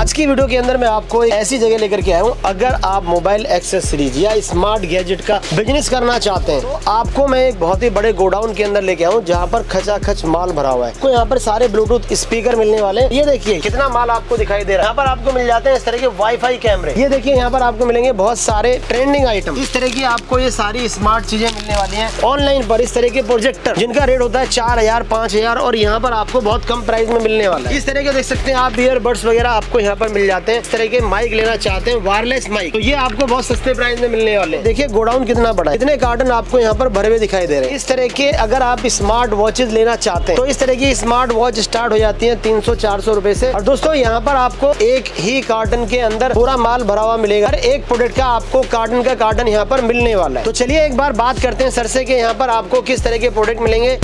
आज की वीडियो के अंदर मैं आपको एक ऐसी जगह लेकर के आया हूँ। अगर आप मोबाइल एक्सेसरीज या स्मार्ट गैजेट का बिजनेस करना चाहते हैं तो आपको मैं एक बहुत ही बड़े गोडाउन के अंदर लेके आऊँ जहाँ पर खचाखच माल भरा हुआ है। तो यहाँ पर सारे ब्लूटूथ स्पीकर मिलने वाले हैं। ये देखिए कितना माल आपको दिखाई दे रहा है। यहाँ पर आपको मिल जाते हैं इस तरह के वाईफाई कैमरे। ये देखिए यहाँ पर आपको मिलेंगे बहुत सारे ट्रेंडिंग आइटम। इस तरह की आपको ये सारी स्मार्ट चीजें मिलने वाली है ऑनलाइन पर। इस तरह के प्रोजेक्टर जिनका रेट होता है 4000 5000 और यहाँ पर आपको बहुत कम प्राइस में मिलने वाला है। इस तरह के देख सकते हैं आप ईयरबड्स वगैरह आपको यहाँ पर मिल जाते हैं। इस तरह के माइक लेना चाहते हैं वायरलेस माइक तो ये आपको बहुत सस्ते प्राइस में मिलने वाले हैं। देखिए गोडाउन कितना बड़ा है, इतने कार्टन आपको यहाँ पर भरे हुए दिखाई दे रहे हैं। इस तरह के अगर आप स्मार्ट वॉचेज लेना चाहते हैं तो इस तरह की स्मार्ट वॉच स्टार्ट हो जाती है 300-400 रुपए से। और दोस्तों यहाँ पर आपको एक ही कार्टन के अंदर पूरा माल भरा हुआ मिलेगा। हर एक प्रोडक्ट का आपको कार्टन का कार्टन यहाँ पर मिलने वाला है। तो चलिए एक बार बात करते हैं सर से कि यहाँ पर आपको किस तरह के प्रोडक्ट मिलेंगे।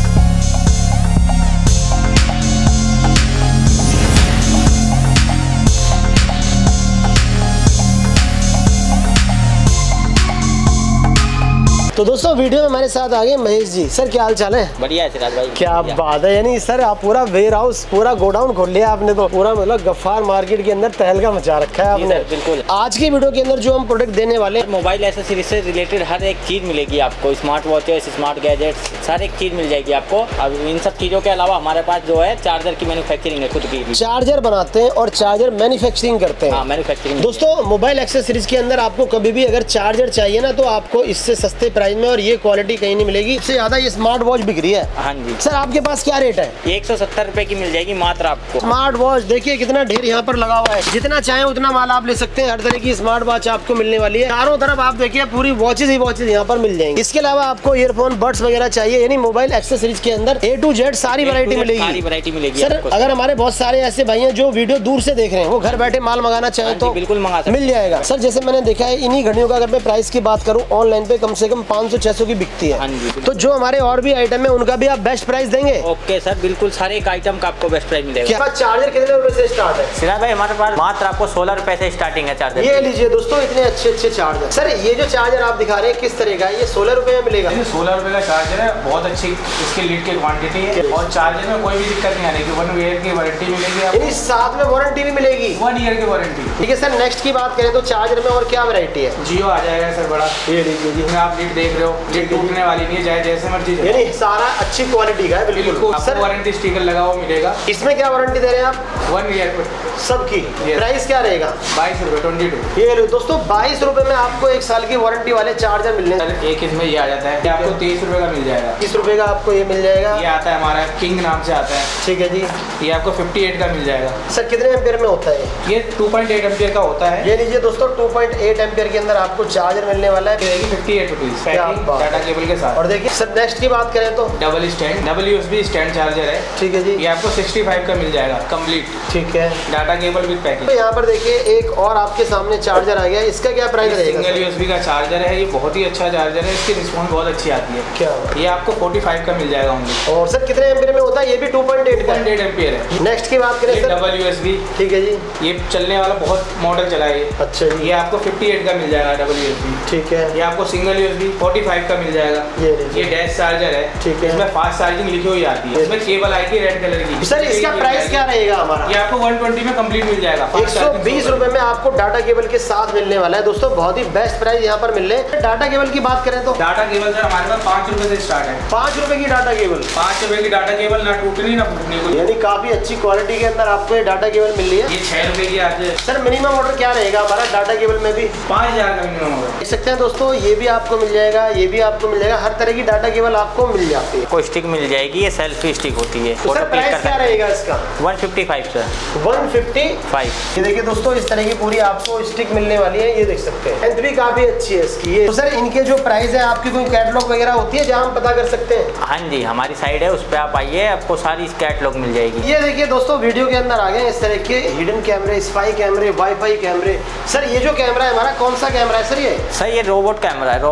तो दोस्तों वीडियो में हमारे साथ आ गए महेश जी। सर क्या हाल चाल है? बढ़िया है सिराज भाई। क्या बात है, यानी सर आप पूरा वेयर हाउस पूरा गोडाउन खोल लिया आपने। तो पूरा मतलब गफ्फार मार्केट के अंदर तहलका मचा रखा है आपने। बिल्कुल। आज की वीडियो के अंदर जो हम प्रोडक्ट देने वाले हैं मोबाइल एक्सेसरीज से रिलेटेड हर एक चीज मिलेगी आपको। स्मार्ट वॉचेस, स्मार्ट गैजेट्स, हर एक चीज मिल जाएगी आपको। अब इन सब चीजों के अलावा हमारे पास जो है चार्जर की मैन्युफैक्चरिंग है खुद की। चार्जर बनाते हैं और चार्जर मैन्युफैक्चरिंग करते हैं। हाँ, मैन्युफैक्चरिंग। दोस्तों मोबाइल एक्सेसरीज के अंदर आपको कभी भी अगर चार्जर चाहिए ना तो आपको इससे सस्ते प्राइस में और ये क्वालिटी कहीं नहीं मिलेगी। इससे ज्यादा ये स्मार्ट वॉच बिक रही है। हाँ जी सर, आपके पास क्या रेट है? 170 रुपए की मिल जाएगी मात्र आपको। स्मार्ट वॉच देखिए कितना ढेर यहाँ पर लगा हुआ है। जितना चाहे उतना माल आप ले सकते हैं। हर तरह की स्मार्ट वॉच आपको मिलने वाली है। चारों तरफ आप देखिए पूरी वॉचेज ही वॉचेज यहाँ पर मिल जाएंगी। इसके अलावा आपको ईयरफोन बड्स वगैरह चाहिए, यानी मोबाइल एक्सेसरीज के अंदर A to Z सारी वैरायटी मिलेगी। सारी वैरायटी मिलेगी सर। अगर हमारे बहुत सारे ऐसे भाई हैं जो वीडियो दूर से देख रहे हैं, वो घर बैठे माल मंगाना चाहे तो बिल्कुल मंगा सकते हैं, मिल जाएगा। सर जैसे मैंने देखा है इन्हीं घड़ियों का अगर मैं प्राइस की बात करूँ ऑनलाइन पे कम से कम 500-600 की बिकती है। तो जो हमारे और भी आइटम है उनका भी आप बेस्ट प्राइस देंगे? ओके सर, बिल्कुल सारे एक आइटम का आपको बेस्ट प्राइस मिलेगा। चार्जर कितने रुपए से स्टार्ट है? सिराज भाई हमारे पास मात्र आपको 16 रुपए से स्टार्टिंग है चार्जर। ये लीजिए दोस्तों इतने अच्छे अच्छे चार्जर। सर ये जो चार्जर आप दिखा रहे हैं किस तरह का है? ये 16 रुपए में मिलेगा? 16 रुपए का चार्जर है, बहुत अच्छी इसकी लीड की क्वांटिटी है और चार्जर में कोई भी दिक्कत नहीं आएगी। 1 ईयर की वारंटी मिलेगी आपको। साथ में वारंटी भी मिलेगी? 1 ईयर की वारंटी। ठीक है सर, नेक्स्ट की बात करें तो चार्जर में और क्या वैरायटी है? जियो आ जाएगा सर बड़ा। ये लीजिए जिसमें आप लीड देख रहे हो, लीड टूटने वाली नहीं है, जैसे मर्जी सारा अच्छी क्वालिटी का है। बिल्कुल सर, वारंटी स्टिकर लगा हुआ मिलेगा। इसमें क्या वारंटी दे रहे हैं आप? 1 ईयर पर सबकी। प्राइस क्या रहेगा? 22 रुपए 22। ये लो दोस्तों 22 रुपए में आपको 1 साल की वारंटी वाले चार्जर मिलने। एक इसमें ये आ जाता है, आपको 23 रुपए का मिल जाएगा। 30 रुपए का आपको ये मिल जाएगा। ये आता है हमारा किंग नाम से आता है। ठीक है जी। ये आपको 58 का मिल जाएगा। सर कितने एम्पियर में होता है? ये 2.8 एम्पियर का होता है। ये लीजिए दोस्तों 2.8 एम्पियर के अंदर आपको चार्जर मिलने वाला है। 58 रुपीज डाटा केबल के साथ। और देखिए सर नेक्स्ट की बात करें तो डबल USB स्टैंड चार्जर है। ठीक है जी। ये आपको 65 का मिल जाएगा कंप्लीट। ठीक है। Data cable with package. तो यहाँ पर देखिए एक और आपके सामने चार्जर आ गया, इसका क्या प्राइस रहेगा? सिंगल USB का चार्जर है, ये बहुत ही अच्छा चार्जर है, इसकी रिस्पॉन्स बहुत अच्छी आती है। क्या? ये आपको 45 का मिल जाएगा ओनली। और सर कितने एम्पियर में होता है? ये भी 2.8 एम्पियर है। नेक्स्ट की बात करें डबल USB। ठीक है जी। ये चलने वाला बहुत मॉडल चला है। अच्छा जी। ये आपको 58 का मिल जाएगा डबल USB। ठीक है। ये आपको सिंगल USB 45 का मिल जाएगा। ये डैश चार्जर है। ठीक है। इसमें फास्ट चार्जिंग लिखी हुई आती है। इसमें केबल आएगी रेड कलर की। सर इसका प्राइस क्या रहेगा हमारा? ये आपको 120 में कंप्लीट मिल जाएगा। 120 रुपए में आपको डाटा केबल के साथ मिलने वाला है। दोस्तों बहुत ही बेस्ट प्राइस यहाँ पर मिल रहे हैं। डाटा केबल की बात करें तो डाटा केबल सर हमारे पास 5 रुपए से स्टार्ट है। 5 रुपए की डाटा केबल? 5 रुपए की डाटा केबल, ना टूटनी ना फूटनी को। यानी काफी अच्छी क्वालिटी के अंदर आपको ये डाटा केबल मिल रही है। ये 6 रुपए की आती है। सर मिनिमम ऑर्डर क्या रहेगा हमारा डाटा केबल में भी? 5000 का मिनिमम ऑर्डर। देख सकते हैं दोस्तों ये भी आपको मिल जाएगा, ये भी आपको मिल जाएगा। हर तरह की डाटा केबल आपको मिल जाती है। कोई स्टिक मिल जाएगी, ये सेल्फी स्टिक होती है। तो सर प्राइस क्या रहेगा इसका? 155 सर। 155। ये देखिए दोस्तों इस तरह की पूरी आपको स्टिक मिलने वाली है, ये देख सकते हैं। लेंथ भी काफी अच्छी है इसकी। ये तो सर इनके जो प्राइस है आपकी कोई कैटलॉग वगैरह होती है जहाँ हम पता कर सकते हैं? हाँ जी, हमारी साइड है, उस पर आप आइए, आपको सारी कैटलॉग मिल जाएगी। ये देखिए दोस्तों वीडियो के अंदर आ गए इस तरह के हिडन कैमरे, स्पाई कैमरे, वाईफाई कैमरे। सर ये जो कैमरा है हमारा कौन सा कैमरा है सर? ये सर ये रोबोट कैमरा है। रोबोट। सर ये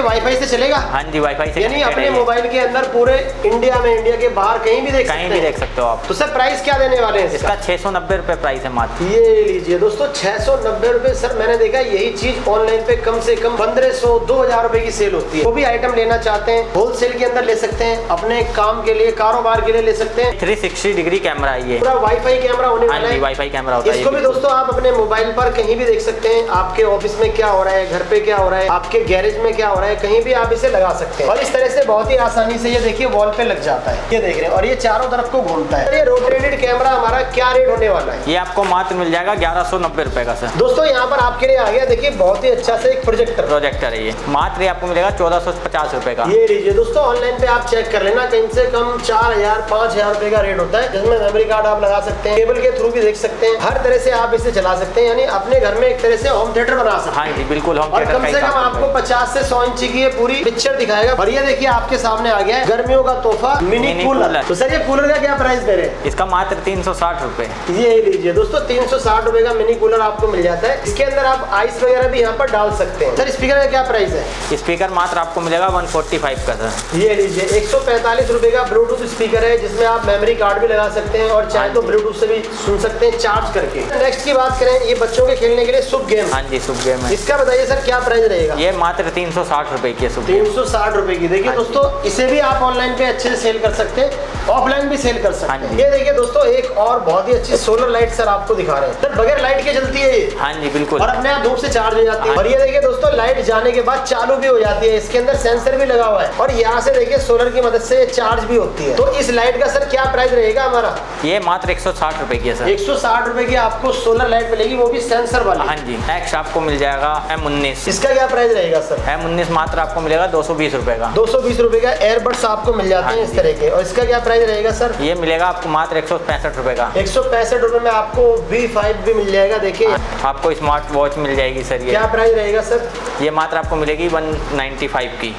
वाईफाई से चलेगा? हाँ जी, वाईफाई से, यानी अपने मोबाइल के अंदर पूरे इंडिया में, इंडिया के बाहर कहीं भी देख सकते हो आप। तो सर प्राइस क्या देने वाले हैं इसका? 690 रुपए प्राइस है मात्र। ये लीजिए दोस्तों 690 रुपए। सर मैंने देखा यही चीज ऑनलाइन पे कम से कम 1500-2000 रुपए की सेल होती है। वो भी आइटम लेना चाहते हैं होलसेल के अंदर ले सकते हैं, अपने काम के लिए, कारोबार के लिए ले सकते हैं। 360 डिग्री कैमरा है ये, पूरा वाईफाई कैमरा होने वाला है। वाईफाई कैमरा होता है। इसको भी दोस्तों आप अपने मोबाइल पर कहीं भी देख सकते हैं। आपके ऑफिस में क्या हो रहा है, घर पे क्या हो रहा है, आपके गैरेज में क्या हो रहा है, कहीं भी आप इसे लगा सकते हैं। और इस तरह से बहुत ही आसानी से ये देखिए वॉल पे लग जाता है, ये देख रहे हैं, और ये चारों तरफ को घूमता है। ये रोटेटेड कैमरा हमारा क्या रेट होने वाला है? ये आपको मात्र मिल जाएगा 1190 रुपए का सर। दोस्तों यहाँ पर आपके लिए आ गया, देखिए बहुत ही अच्छा से एक प्रोजेक्टर है ये, मात्र ये आपको मिलेगा 1450 रुपए का। ये लीजिए दोस्तों, ऑनलाइन पे आप चेक कर लेना, कम से कम 4000-5000 रुपए का रेट होता है, जिसमें मेमोरी कार्ड आप लगा सकते हैं, केबल के थ्रू भी देख सकते हैं, हर तरह से आप इसे चला सकते हैं, यानी अपने घर में एक तरह से होम थिएटर बना सकते हैं। हाँ जी बिल्कुल, होम थिएटर। कम से कम आपको 50 से 100 इंची की ये पूरी पिक्चर दिखाएगा। और ये देखिए आपके सामने आ गया है गर्मियों का तोहफा मिनी कूलर। तो सर ये कूलर का क्या प्राइस दे रहे हैं? इसका मात्र 360 रुपए। ये लीजिए दोस्तों 360 रुपए का मिनी कूलर आपको मिल जाता है। इसके अंदर आप आइस वगैरह भी यहाँ पर डाल सकते हैं। सर स्पीकर का क्या प्राइस है? स्पीकर मात्र आपको मिलेगा 145 का सर। ये लीजिए 145 रुपए का ब्लूटूथ स्पीकर है, जिसमें आप मेमोरी कार्ड भी लगा सकते हैं और चाहे तो ब्लूटूथ से भी सुन सकते हैं चार्ज करके। नेक्स्ट की बात करें, ये बच्चों के खेलने के लिए सुप गेम। हाँ जी सुप गेम है। इसका बताइए सर क्या प्राइस रहेगा? ये मात्र 360 रुपए की है। 360 रुपए की। देखिए दोस्तों इसे भी आप ऑनलाइन पे अच्छे से सेल कर सकते हैं, ऑफलाइन भी सेल कर सकते हैं। ये देखिए दोस्तों एक और बहुत ही अच्छी सोलर लाइट सर आपको दिखा रहे हैं। सर बगैर लाइट के चलती है ये। हाँ जी बिल्कुल, और अपने आप धूप से चार्ज हो जाती है। और ये देखिए दोस्तों लाइट जाने के बाद चालू भी हो जाती है। इसके अंदर सेंसर भी लगा हुआ है और यहाँ से देखिए सोलर की मदद से चार्ज भी होती है। तो इस लाइट का सर क्या प्राइस रहेगा हमारा? ये मात्र 160 रुपए की है सर। 160 रुपए की आपको सोलर लाइट मिलेगी, वो भी सेंसर वाली। हाँ जी। नेक्स्ट आपको मिल जाएगा M19। इसका क्या प्राइस रहेगा सर? M19 मात्र आपको मिलेगा 220 रुपए का। 220 रुपए का एयरबड्स आपको मिल जाते हैं इस तरह के। और इसका क्या प्राइस रहेगा सर? ये मिलेगा आपको मात्र 165 रुपए का। 165 रुपए में आपको V5 भी मिल जाएगा। देखिए आपको स्मार्ट वॉच मिल जाएगी सर। ये क्या प्राइस रहेगा सर? ये मात्र आपको मिलेगी 195 की।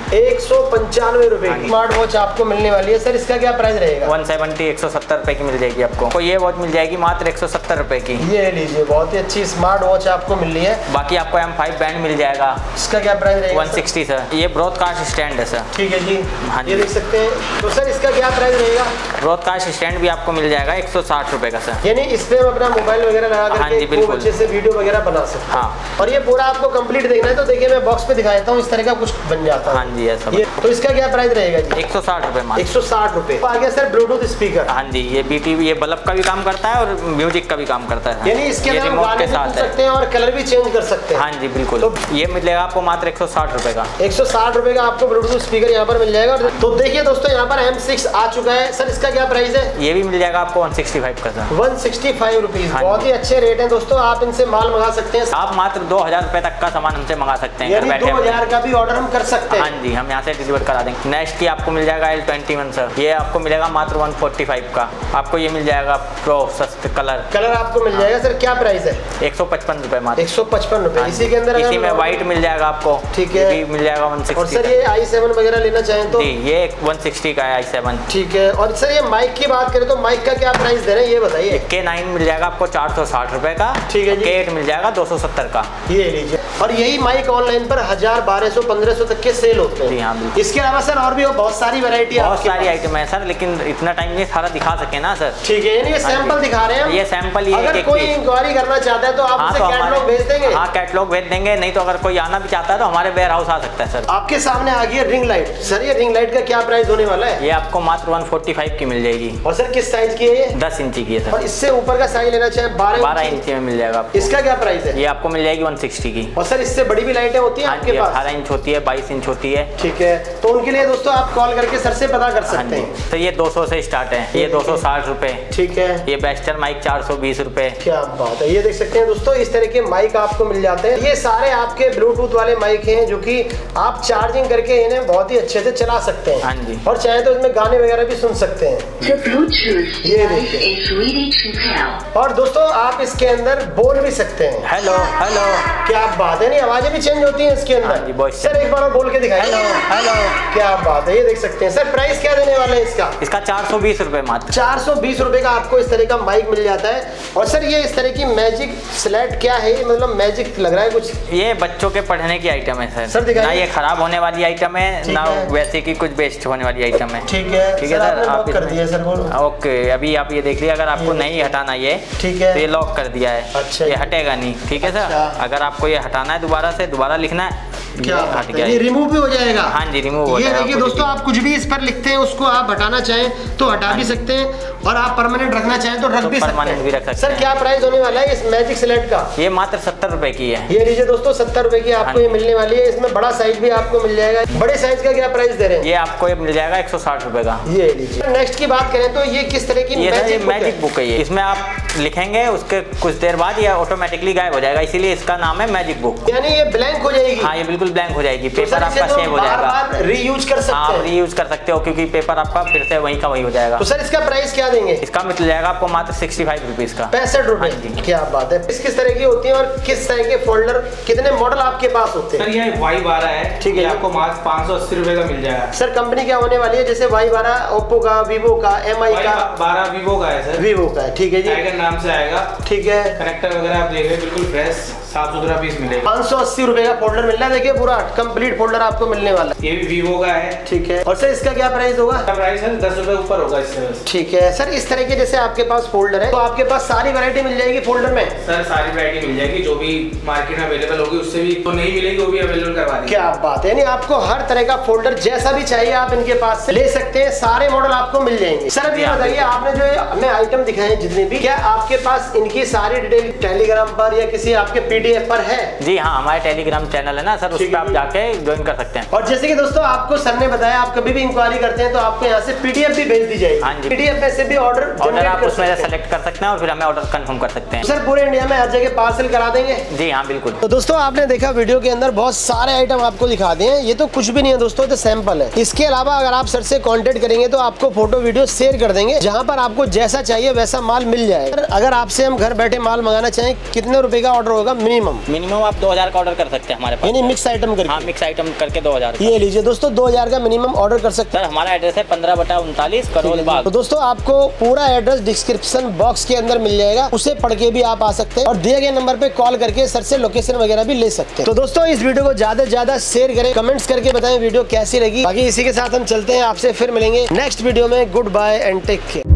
195 रुपए की स्मार्ट वॉच आपको मिलने वाली है। सर इसका क्या प्राइस रहेगा? 170 रुपए की मिल जाएगी आपको। ये वॉच मिल जाएगी मात्र 170 रुपए की। ये लीजिए बहुत ही अच्छी स्मार्ट वॉच आपको मिल रही है। बाकी आपको M5 बैंड मिल जाएगा। इसका क्या प्राइस रहेगा? 160 सर। ये ब्रॉडकास्ट स्टैंड है सर। ठीक है जी। हाँ ये देख सकते हैं। तो सर इसका क्या प्राइस रहेगा? ब्रॉडकास्ट स्टैंड भी आपको मिल जाएगा 160 रुपए का सर। यानी इस पे हम अपना मोबाइल वगैरह लगा करके खूब अच्छे से वीडियो वगैरह बना सकते हैं। हाँ। और ये पूरा आपको कंप्लीट देखना है तो देखिए मैं बॉक्स पे दिखा देता हूँ, इस तरह का कुछ बन जाता है। हाँ जी ऐसा। तो इसका क्या प्राइस रहेगा जी? 160 रुपए मात्र। 160 रुपए। आ गया सर ब्लूटूथ स्पीकर। हाँ जी, ये BTV, ये बल्ब का भी काम करता है और म्यूजिक का भी काम करता है। यानी इसके अंदर रिमोट गाने के साथ सुन सकते हैं और कलर भी चेंज कर सकते हैं। हाँ जी बिल्कुल। तो ये मिलेगा आपको मात्र 160 रुपए का। 160 रुपए का आपको ब्लूटूथ स्पीकर यहाँ पर मिल जाएगा। तो देखिए दोस्तों यहाँ पर M6 आ चुका है। सर इसका क्या प्राइस है? ये भी मिल जाएगा आपको 165 का सर। 165 रुपीज। हाँ बहुत ही अच्छे रेट है दोस्तों, आप इनसे माल मंगा सकते हैं। आप मात्र 2000 रुपए तक का सामान हमसे मंगा सकते हैं। यानी 2000 का भी ऑर्डर हम कर सकते हैं। हाँ जी, हम यहाँ से डिलीवर करा देंगे। नेक्स्ट की आपको मिल जाएगा L21 सर। ये आपको मिलेगा मात्र 145 का। आपको ये मिल जाएगा प्रो सस्ते कलर आपको मिल जाएगा। सर क्या प्राइस है? 155 रुपए मात्र। 155 रुपए। इसी के अंदर इसी में व्हाइट मिल जाएगा आपको। ठीक है, मिल जाएगा 160। और सर ये i7 वगैरह लेना चाहें तो? जी ये 160 का है i7। ठीक है। और सर ये माइक की बात करें तो माइक का क्या प्राइस दे रहे हैं ये बताइए? K9 मिल जाएगा आपको 460 रुपए का। ठीक है जी। K8 मिल जाएगा 270 का। ये लीजिए। और यही माइक ऑनलाइन पर 1000, 1200, 1500 तक के सेल होते हैं। जी हाँ बिल्कुल। इसके अलावा सर और भी बहुत सारी वैरायटी, बहुत सारी आइटम है सर, लेकिन इतना टाइम नहीं सारा दिखा सके ना सर। ठीक है, यानी ये सैंपल दिखा रहे हैं। ये सैंपल। अगर कोई इंक्वायरी करना चाहता है तो आप उसे कैटलॉग भेज देंगे? हाँ कैटलॉग भेज देंगे, नहीं तो अगर कोई आना भी चाहता है तो हमारे वेयर हाउस आ सकता है सर। आपके सामने आ गई है रिंग लाइट। सर ये रिंग लाइट का क्या प्राइस होने वाला है? ये आपको मात्र 145 की मिल जाएगी। और सर किस साइज की है ये? 10 इंची की है सर। और इससे ऊपर का साइज लेना चाहे 12 इंची में मिल जाएगा आपको। इसका क्या प्राइस है? ये आपको मिल जाएगी 160 की। और सर इससे बड़ी भी लाइटें होती हैं आपके पास? 18 इंच होती है, 22 इंच होती है। ठीक है, तो उनके लिए दोस्तों आप कॉल करके सर से पता कर सकते हैं। तो ये 200 से स्टार्ट है, ये 260 रुपए। ठीक है। ये बेस्टर माइक 420 रुपए। क्या बात है, ये देख सकते हैं दोस्तों इस तरह के माइक आपको मिल जाते हैं। ये सारे आपके ब्लूटूथ वाले माइक हैं जो कि आप चार्जिंग करके इन्हें बहुत ही अच्छे से चला सकते हैं। हाँ जी। और चाहे तो इसमें गाने वगैरह भी सुन सकते हैं। ये देखिए। और दोस्तों आप इसके अंदर बोल भी सकते हैं। Hello hello. क्या बात है। है, नहीं आवाजें भी चेंज होती हैं इसके अंदर। सर एक बार और बोल के दिखाइए। हेलो हेलो, क्या बात है, ये देख सकते हैं। सर प्राइस क्या देने वाले हैं इसका? इसका 420 रुपए मात्र। 420 रुपए का आपको इस तरह का माइक मिल जाता है। और सर ये इस तरह की मैजिक स्लेट क्या है? मतलब मैजिक लग रहा है कुछ। ये बच्चों के पढ़ने की आइटम है सर। सर दिखाइए। ना ये खराब होने वाली आइटम है, ना वैसे की कुछ वेस्ट होने वाली आइटम है। ठीक है सर, आप कर दिए सर। ओके, अभी आप ये देख लीजिए, अगर आपको नहीं हटाना ये, ठीक है, तो ये लॉक कर दिया है। अच्छा, ये हटेगा नहीं। ठीक है सर, अगर आपको ये हटाना है दोबारा से, दोबारा लिखना है, क्या हट गया, ये रिमूव भी हो जाएगा। हाँ जी, रिमूव हो ये जाएगा। देखिए दोस्तों, आप कुछ भी इस पर लिखते हैं, उसको आप हटाना चाहें तो हटा भी सकते हैं, और आप परमानेंट रखना चाहें तो रख भी सकते हैं। सर क्या प्राइस होने वाला है इस मैजिक स्लेट का? ये मात्र 70 रुपए की है। ये लीजिए दोस्तों, 70 रुपए की आपको ये मिलने वाली है। इसमें बड़ा साइज भी आपको मिल जाएगा। बड़े साइज का क्या प्राइस दे रहे हैं? ये आपको ये मिल जाएगा 160 रुपए का। ये लीजिए। नेक्स्ट की बात करें तो ये किस तरह की मैजिक बुक है। इसमें आप लिखेंगे, उसके कुछ देर बाद ये ऑटोमेटिकली गायब हो जाएगा, इसीलिए इसका नाम है मैजिक बुक। यानी ये ब्लैंक हो जाएगी? हाँ, ये बिल्कुल ब्लैंक हो जाएगी। पेपर आपका सेव हो जाएगा, रीयूज कर सकते हैं। आप रीयूज कर सकते हो, क्योंकि पेपर आपका फिर से वहीं का वहीं हो जाएगा। तो सर इसका प्राइस क्या देंगे? इसका मिल जाएगा आपको मात्र 65 रुपीज का। 65 रुपए। क्या बात है। किस तरह की होती है और किस तरह के फोल्डर, कितने मॉडल आपके पास होते हैं? सर ये Y12 है। ठीक है, आपको मात्र 580 रुपए का मिल जाएगा। सर कंपनी क्या होने वाली है? जैसे Y12 ओप्पो का, वीवो का, MI का। Y12 वीवो का है सर। वीवो का है, ठीक है जी। टाइगर नाम से आएगा। ठीक है, कनेक्टर वगैरह आप देख रहे हैं, बिल्कुल फ्रेश साफ सुथरा पीस मिलेगा। 580 रुपए का फोल्डर मिल रहा है। देखिए पूरा कंप्लीट फोल्डर आपको मिलने वाला है। ये भी वीवो का है। ठीक है। और सर इसका क्या प्राइस होगा? प्राइस है 10 रुपए ऊपर होगा इससे। ठीक है सर, इस तरह के जैसे आपके पास फोल्डर है तो आपके पास सारी वैरायटी मिल जाएगी फोल्डर में? सर सारी वैरायटी मिल जाएगी, जो भी मार्केट में अवेलेबल होगी उससे भी तो नहीं मिलेगी, वो भी अवेलेबल करवा देंगे। क्या बात है, यानी आपको हर तरह का फोल्डर जैसा भी चाहिए आप इनके पास से ले सकते हैं। सारे मॉडल आपको मिल जाएंगे। सर अब ये बताइए, आपने जो हमें आइटम दिखाए हैं जितने भी, क्या आपके पास इनकी सारी डिटेल टेलीग्राम पर या किसी आपके PDF पर है? जी हाँ, हमारे टेलीग्राम चैनल है ना सर, उस पर आप जाके ज्वाइन कर सकते हैं। और जैसे कि दोस्तों आपको सर ने बताया, आप कभी भी इंक्वायरी करते हैं तो आपको यहाँ से PDF भी भेज दी जाएगी। हाँ जी, PDF में से भी ऑर्डर आप उसमें सेलेक्ट कर सकते हैं और फिर हमें ऑर्डर कंफर्म कर सकते हैं। सर पूरे इंडिया में हर जगह पार्सल करा देंगे? जी हाँ, बिल्कुल। तो दोस्तों आपने देखा वीडियो के अंदर बहुत सारे आइटम आपको दिखा दिए हैं। ये तो कुछ भी नहीं है दोस्तों, तो सैंपल है। इसके अलावा अगर आप सर से कांटेक्ट करेंगे तो आपको फोटो वीडियो शेयर कर देंगे, जहाँ पर आपको जैसा चाहिए वैसा माल मिल जाएगा। अगर आपसे हम घर बैठे माल मंगाना चाहें, कितने रुपए का ऑर्डर होगा मिनिमम? आप 2000 का ऑर्डर कर सकते हैं हमारे पास, यानी मिक्स आइटम करके। हाँ, मिक्स आइटम करके 2000। ये लीजिए दोस्तों, 2000 का मिनिमम ऑर्डर कर सकते हैं। सर हमारा एड्रेस है 15/39 करोल बाग। तो दोस्तों आपको पूरा एड्रेस डिस्क्रिप्शन बॉक्स के अंदर मिल जाएगा, उसे पढ़ के भी आप आ सकते हैं और दिए गए नंबर पे कॉल करके सर से लोकेशन वगैरह भी ले सकते हैं। तो दोस्तों इस वीडियो को ज्यादा से ज्यादा शेयर करें, कमेंट्स करके बताएं वीडियो कैसी लगी। बाकी इसी के साथ हम चलते हैं, आपसे फिर मिलेंगे नेक्स्ट वीडियो में। Goodbye and take care.